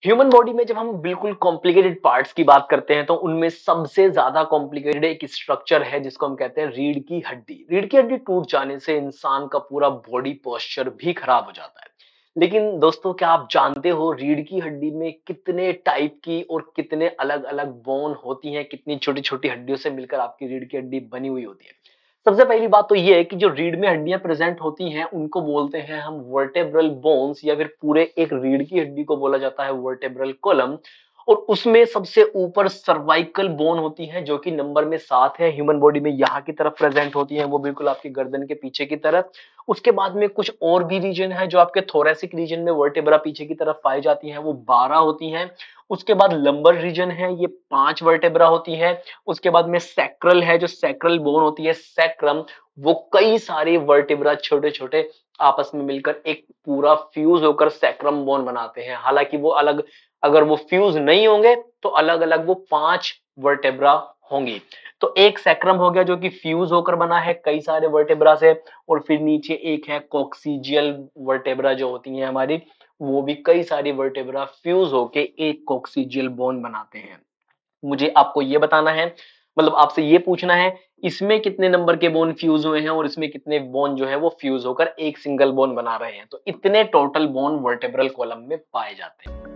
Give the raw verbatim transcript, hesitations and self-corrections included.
Human body में जब हम बिल्कुल कॉम्प्लिकेटेड पार्ट्स की बात करते हैं तो उनमें सबसे ज्यादा कॉम्प्लिकेटेड एक स्ट्रक्चर है जिसको हम कहते हैं रीढ़ की हड्डी। रीढ़ की हड्डी टूट जाने से इंसान का पूरा बॉडी पोस्चर भी खराब हो जाता है। लेकिन दोस्तों, क्या आप जानते हो रीढ़ की हड्डी में कितने टाइप की और कितने अलग अलग बोन होती हैं, कितनी छोटी छोटी हड्डियों से मिलकर आपकी रीढ़ की हड्डी बनी हुई होती है। सबसे पहली बात तो ये है कि जो रीढ़ में हड्डियां प्रेजेंट होती हैं उनको बोलते हैं हम वर्टेब्रल बोन्स, या फिर पूरे एक रीढ़ की हड्डी को बोला जाता है वर्टेब्रल कॉलम। और उसमें सबसे ऊपर सर्वाइकल बोन होती है जो कि नंबर में सात है, ह्यूमन बॉडी में यहाँ की तरफ प्रेजेंट होती है, वो बिल्कुल आपकी गर्दन के पीछे की तरफ। उसके बाद में कुछ और भी रीजन है जो आपके थोरेसिक रीजन में वर्टेब्रा पीछे की तरफ पाई जाती है, वो बारह होती हैं। उसके बाद लंबर रीजन है, ये पांच वर्टेब्रा होती है। उसके बाद में सैक्रल है, जो सैक्रल बोन होती है सैक्रम, वो कई सारे वर्टेब्रा छोटे छोटे आपस में मिलकर एक पूरा फ्यूज होकर सैक्रम बोन बनाते हैं। हालांकि वो अलग, अगर वो फ्यूज नहीं होंगे तो अलग अलग वो पांच वर्टेब्रा होंगी। तो एक सैक्रम हो गया जो कि फ्यूज होकर बना है कई सारे वर्टेब्रा से। और फिर नीचे एक है कॉक्सीजियल वर्टेब्रा जो होती है हमारी, वो भी कई सारी वर्टेब्रा फ्यूज होके एक कॉक्सीजियल बोन बनाते हैं। मुझे आपको ये बताना है, मतलब आपसे ये पूछना है, इसमें कितने नंबर के बोन फ्यूज हुए हैं और इसमें कितने बोन जो है वो फ्यूज होकर एक सिंगल बोन बना रहे हैं। तो इतने टोटल बोन वर्टेब्रल कॉलम में पाए जाते हैं।